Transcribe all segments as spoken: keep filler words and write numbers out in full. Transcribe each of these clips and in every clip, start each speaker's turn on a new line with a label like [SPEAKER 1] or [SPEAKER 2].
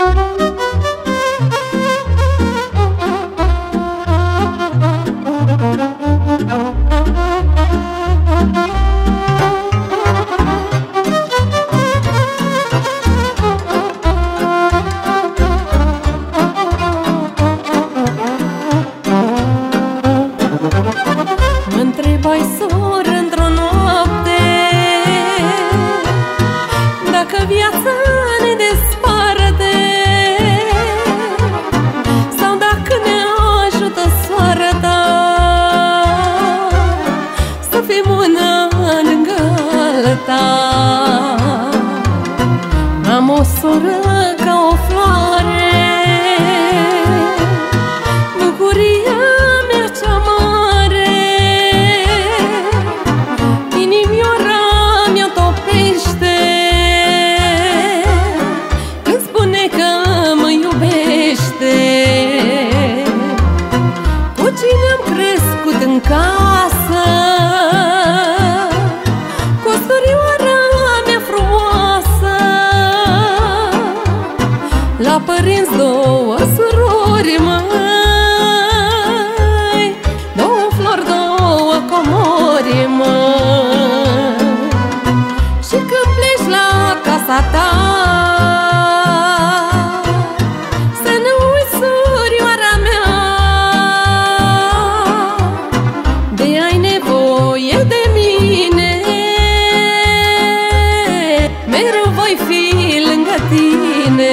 [SPEAKER 1] Mă-ntrebai, soră, într-o noapte, dacă viața ne desparte sau dacă ne ajută soarta să fim una lângă alta. Am o soră ca o floare, bucuria mea cea mare, inimioara mi-o topește când spune că mă iubește. Cu cine am crescut în casă, cu surioara mea frumoasă, la părinți două surori, măi, două flori, două comori, măi. Și când pleci la casa ta, să nu uiți, surioara mea, de ai nevoie de mine, mereu voi fi lângă tine.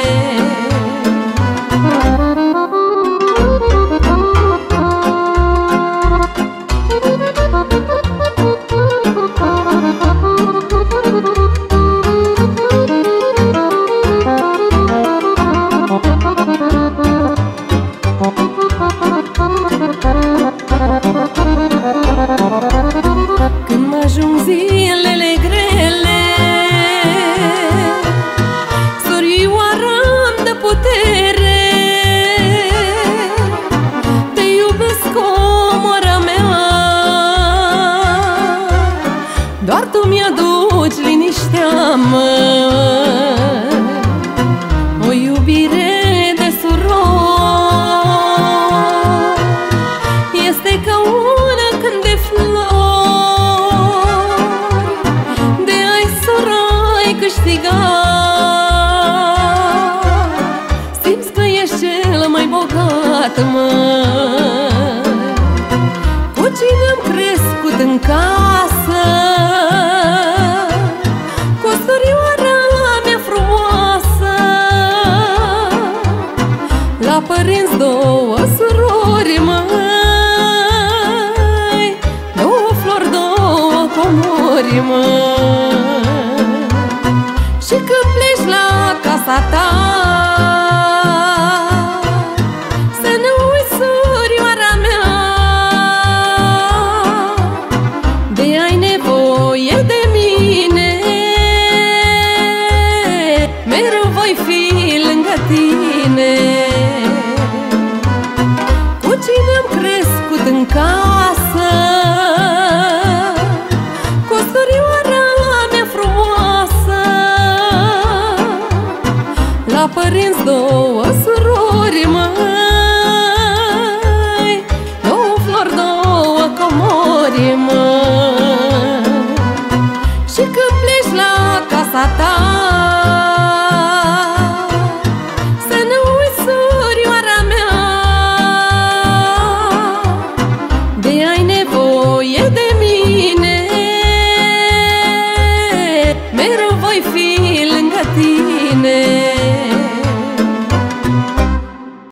[SPEAKER 1] Când mă ajung zilele grele, surioara-mi dă putere. Te iubesc, omora mea, doar tu mi-aduci liniștea, măi. O iubire de surori este ca un cânt de flori, de ai, soră, ai câștigat. Simți că ești cel mai bogat, măi. Cu cine am crescut în casă, cu surioara mea frumoasă, la părinți două surori, măi, două flori, două comori, măi. Și când pleci la casa ta, să nu uiți, surioara mea, de ai nevoie de mine, mereu voi fi lângă tine. Cu cine am crescut în casă, cu surioara mea frumoasă, la părinți două surori, măi, două flori, două comori, măi.